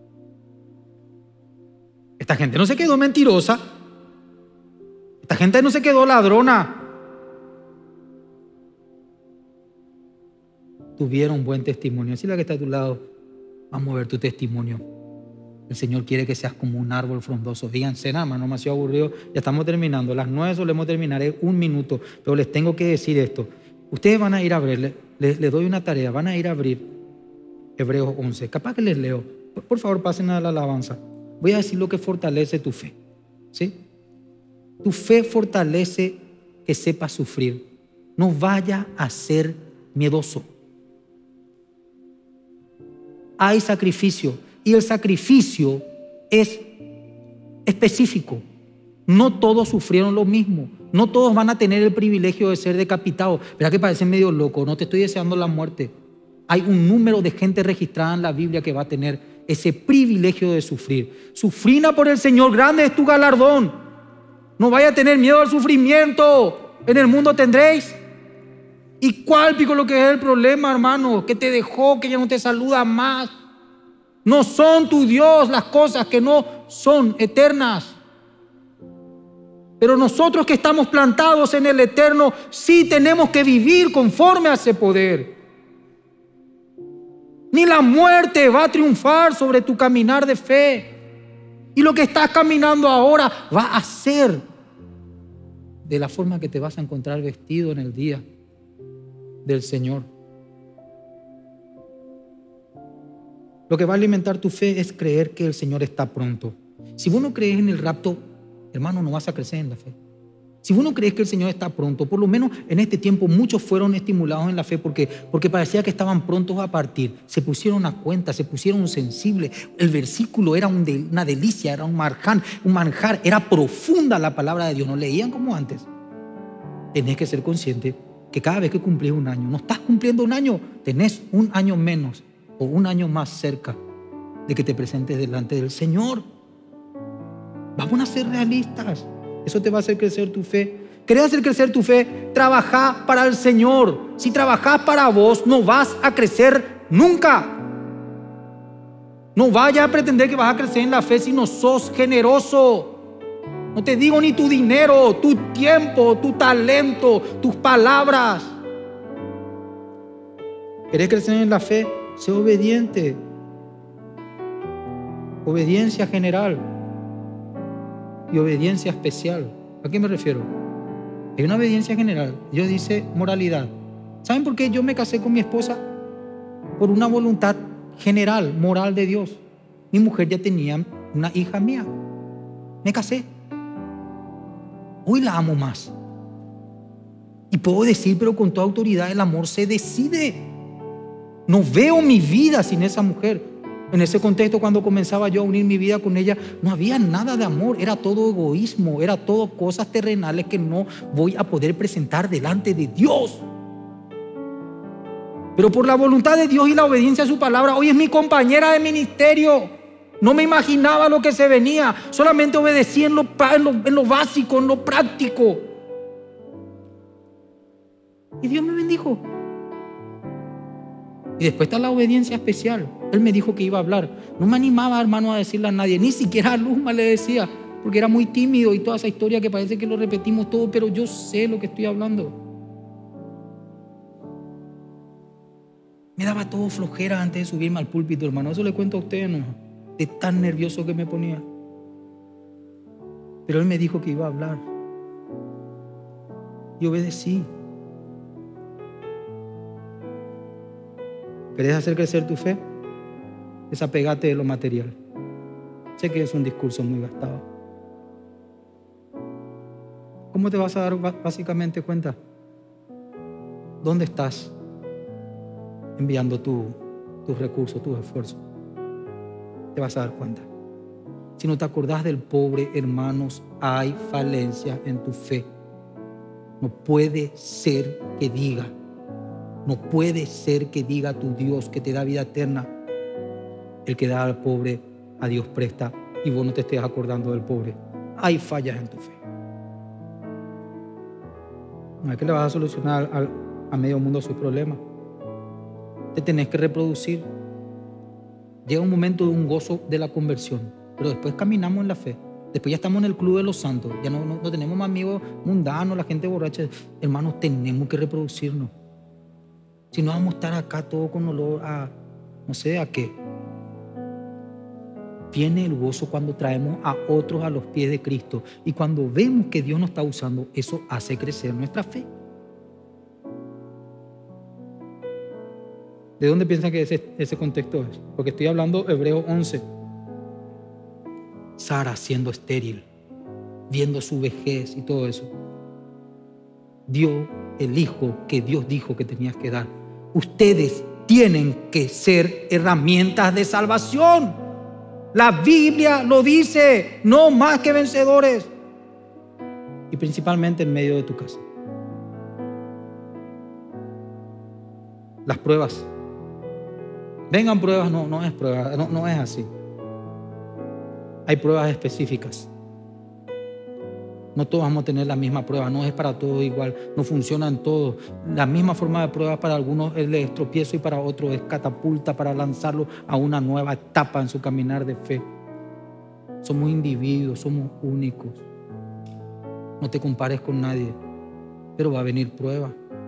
S1: Esta gente no se quedó mentirosa. Esta gente no se quedó ladrona. Tuvieron buen testimonio. Así la que está a tu lado, vamos a ver tu testimonio. El Señor quiere que seas como un árbol frondoso. Díganse nada más, no me ha sido aburrido. Ya estamos terminando. A las nueve solemos terminar en un minuto. Pero les tengo que decir esto. Ustedes van a ir a abrir, les, les doy una tarea, van a ir a abrir Hebreos once. Capaz que les leo. Por, por favor, pasen a la alabanza. Voy a decir lo que fortalece tu fe. ¿Sí? Tu fe fortalece que sepas sufrir. No vaya a ser miedoso. Hay sacrificio. Y el sacrificio es específico. No todos sufrieron lo mismo. No todos van a tener el privilegio de ser decapitados. ¿Verdad que parece medio loco? No te estoy deseando la muerte. hay un número de gente registrada en la Biblia que va a tener ese privilegio de sufrir. Sufrina por el Señor, grande es tu galardón. No vaya a tener miedo al sufrimiento. En el mundo tendréis. ¿Y cuál, pico, lo que es el problema, hermano? Que te dejó, que ya no te saluda más. No son tu Dios las cosas que no son eternas. Pero nosotros que estamos plantados en el eterno, sí tenemos que vivir conforme a ese poder. Ni la muerte va a triunfar sobre tu caminar de fe. Y lo que estás caminando ahora va a ser de la forma que te vas a encontrar vestido en el día del Señor. Lo que va a alimentar tu fe es creer que el Señor está pronto. Si vos no crees en el rapto, hermano, no vas a crecer en la fe. Si vos no crees que el Señor está pronto, por lo menos en este tiempo muchos fueron estimulados en la fe porque, porque parecía que estaban prontos a partir. Se pusieron a cuenta, se pusieron sensibles. El versículo era un de, una delicia, era un manjar, un manjar, era profunda la palabra de Dios. No leían como antes. Tenés que ser consciente que cada vez que cumplís un año, no estás cumpliendo un año, tenés un año menos o un año más cerca de que te presentes delante del Señor. Vamos a ser realistas. Eso te va a hacer crecer tu fe. ¿Querés hacer crecer tu fe? Trabajá para el Señor. Si trabajás para vos, no vas a crecer nunca. No vayas a pretender que vas a crecer en la fe si no sos generoso. No te digo ni tu dinero, tu tiempo, tu talento, tus palabras. ¿Querés crecer en la fe? Sé obediente. Obediencia general y obediencia especial. ¿A qué me refiero? Hay una obediencia general. Dios dice moralidad. ¿Saben por qué yo me casé con mi esposa? Por una voluntad general, moral de Dios. Mi mujer ya tenía una hija mía. Me casé. Hoy la amo más. Y puedo decir, pero con toda autoridad, el amor se decide. No veo mi vida sin esa mujer. En ese contexto, cuando comenzaba yo a unir mi vida con ella, no había nada de amor, era todo egoísmo, era todo cosas terrenales que no voy a poder presentar delante de Dios. Pero por la voluntad de Dios y la obediencia a su palabra, hoy es mi compañera de ministerio. No me imaginaba lo que se venía, solamente obedecí en lo, en lo, en lo básico, en lo práctico. Y Dios me bendijo. Y después está la obediencia especial. Él me dijo que iba a hablar. No me animaba, hermano, a decirle a nadie. Ni siquiera a Luzma le decía, porque era muy tímido y toda esa historia que parece que lo repetimos todo, pero yo sé lo que estoy hablando. Me daba todo flojera antes de subirme al púlpito, hermano. Eso le cuento a ustedes, ¿no? De tan nervioso que me ponía. Pero Él me dijo que iba a hablar. Y obedecí. ¿Querés hacer crecer tu fe? Desapegate de lo material. Sé que es un discurso muy gastado. ¿Cómo te vas a dar básicamente cuenta? ¿Dónde estás enviando tu, tus recursos, tus esfuerzos? Te vas a dar cuenta. Si no te acordás del pobre, hermanos, hay falencias en tu fe. No puede ser que diga No puede ser que diga tu Dios que te da vida eterna, el que da al pobre, a Dios presta, y vos no te estés acordando del pobre. Hay fallas en tu fe. No es que le vas a solucionar al, a medio mundo sus problemas. Te tenés que reproducir. Llega un momento de un gozo de la conversión, pero después caminamos en la fe. Después ya estamos en el club de los santos. Ya no, no, no tenemos más amigos mundanos, la gente borracha. Hermanos, tenemos que reproducirnos. Si no, vamos a estar acá todo con olor a, no sé a qué. Viene el gozo cuando traemos a otros a los pies de Cristo. Y cuando vemos que Dios nos está usando, eso hace crecer nuestra fe. ¿De dónde piensan que ese, ese contexto es? Porque estoy hablando Hebreos once. Sara siendo estéril, viendo su vejez y todo eso. Dio el hijo que Dios dijo que tenías que dar. Ustedes tienen que ser herramientas de salvación. La Biblia lo dice, no más que vencedores. Y principalmente en medio de tu casa. Las pruebas Vengan pruebas, no, no es prueba, no, no es así. Hay pruebas específicas. No todos vamos a tener la misma prueba, no es para todos igual, no funcionan todos. La misma forma de prueba para algunos es de tropiezo y para otros es catapulta para lanzarlo a una nueva etapa en su caminar de fe. Somos individuos, somos únicos. No te compares con nadie, pero va a venir prueba.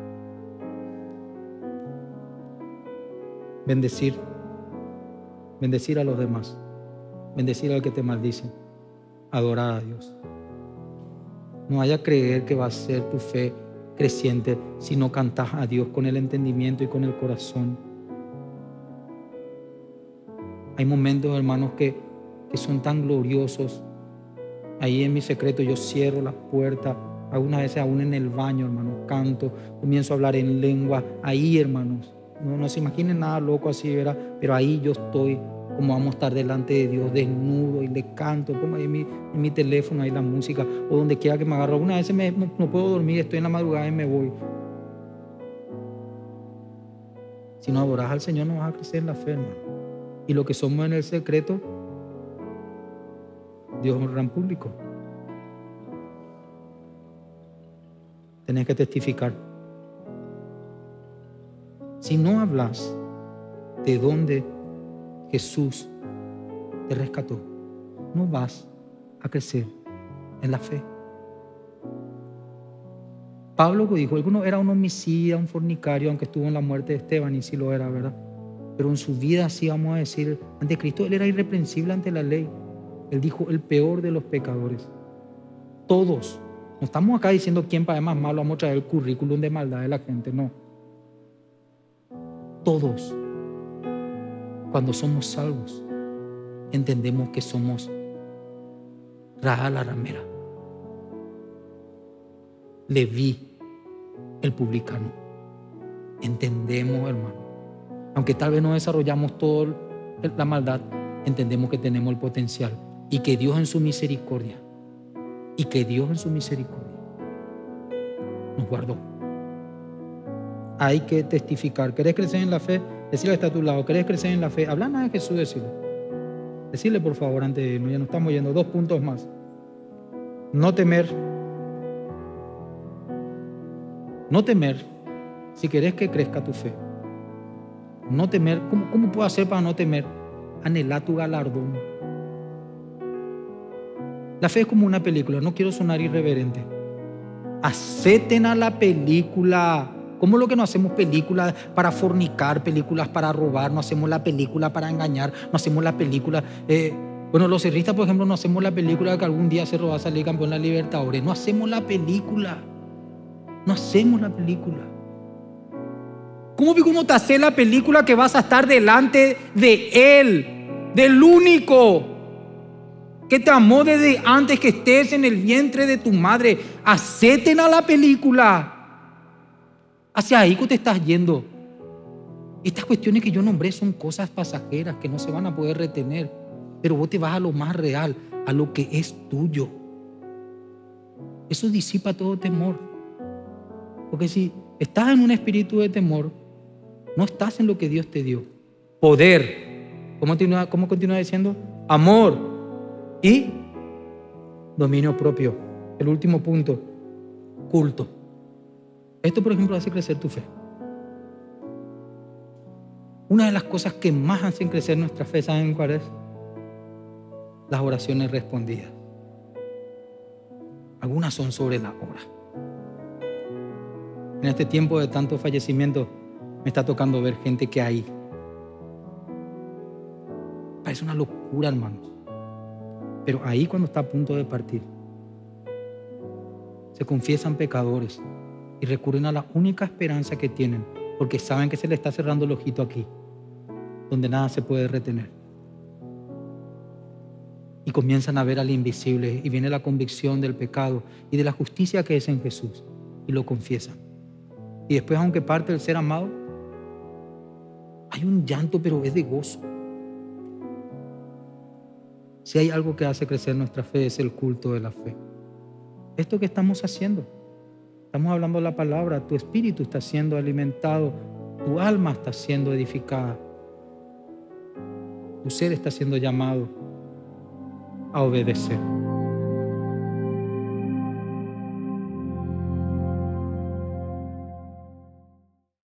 S1: Bendecir, bendecir a los demás, bendecir al que te maldice, adorar a Dios. No vaya a creer que va a ser tu fe creciente si no cantas a Dios con el entendimiento y con el corazón. Hay momentos, hermanos, que, que son tan gloriosos. Ahí en mi secreto yo cierro las puertas. Algunas veces aún en el baño, hermanos, canto, comienzo a hablar en lengua. Ahí, hermanos, no, no se imaginen nada loco así, ¿verdad? Pero ahí yo estoy, como vamos a estar delante de Dios, desnudo, y le canto, pongo ahí en mi, en mi teléfono ahí la música, o donde quiera que me agarre. Algunas veces me, no, no puedo dormir, estoy en la madrugada y me voy. Si no adoras al Señor, no vas a crecer en la fe, hermano. Y lo que somos en el secreto, Dios honra en público. Tenés que testificar. Si no hablas de dónde Jesús te rescató, no vas a crecer en la fe. Pablo dijo, alguno era un homicida, un fornicario, aunque estuvo en la muerte de Esteban, y sí lo era, ¿verdad? Pero en su vida, así vamos a decir, ante Cristo, él era irreprensible ante la ley. Él dijo, el peor de los pecadores. Todos. No estamos acá diciendo quién para más malo, vamos a traer el currículum de maldad de la gente, no. Todos, cuando somos salvos, entendemos que somos Rahab la ramera, Leví el publicano. Entendemos, hermano, aunque tal vez no desarrollamos toda la maldad, entendemos que tenemos el potencial y que Dios en su misericordia, y que Dios en su misericordia nos guardó. Hay que testificar. ¿Querés crecer en la fe? Decirle que está a tu lado. ¿Querés crecer en la fe? Habla nada de Jesús, decirle. Decirle, por favor, antes de irnos. Ya nos estamos yendo. Dos puntos más. No temer. No temer. Si querés que crezca tu fe. No temer. ¿Cómo, cómo puedo hacer para no temer? Anhelar tu galardón. La fe es como una película. No quiero sonar irreverente. Acepten a la película. ¿Cómo lo que no hacemos películas para fornicar, películas para robar, no hacemos la película para engañar, no hacemos la película? Eh, bueno, los cerristas, por ejemplo, no hacemos la película de que algún día Cerro va a salir campeón de la Libertadores. No hacemos la película. No hacemos la película. ¿Cómo que uno te hace la película que vas a estar delante de Él, del único que te amó desde antes que estés en el vientre de tu madre? Acepten a la película. Hacia ahí que te estás yendo. Estas cuestiones que yo nombré son cosas pasajeras que no se van a poder retener, pero vos te vas a lo más real, a lo que es tuyo. Eso disipa todo temor. Porque si estás en un espíritu de temor, no estás en lo que Dios te dio. Poder. ¿Cómo continúa, cómo continúa diciendo? Amor y dominio propio. El último punto, culto. Esto, por ejemplo, hace crecer tu fe. Una de las cosas que más hacen crecer nuestra fe, ¿saben cuál es? Las oraciones respondidas. Algunas son sobre la hora. En este tiempo de tanto fallecimiento, me está tocando ver gente que hay. Parece una locura, hermanos. Pero ahí, cuando está a punto de partir, se confiesan pecadores y recurren a la única esperanza que tienen, porque saben que se le está cerrando el ojito aquí, donde nada se puede retener. Y comienzan a ver al invisible, y viene la convicción del pecado y de la justicia que es en Jesús, y lo confiesan. Y después, aunque parte del ser amado, hay un llanto, pero es de gozo. Si hay algo que hace crecer nuestra fe, es el culto de la fe. Esto que estamos haciendo, estamos hablando de la palabra, tu espíritu está siendo alimentado, tu alma está siendo edificada. usted está siendo llamado a obedecer.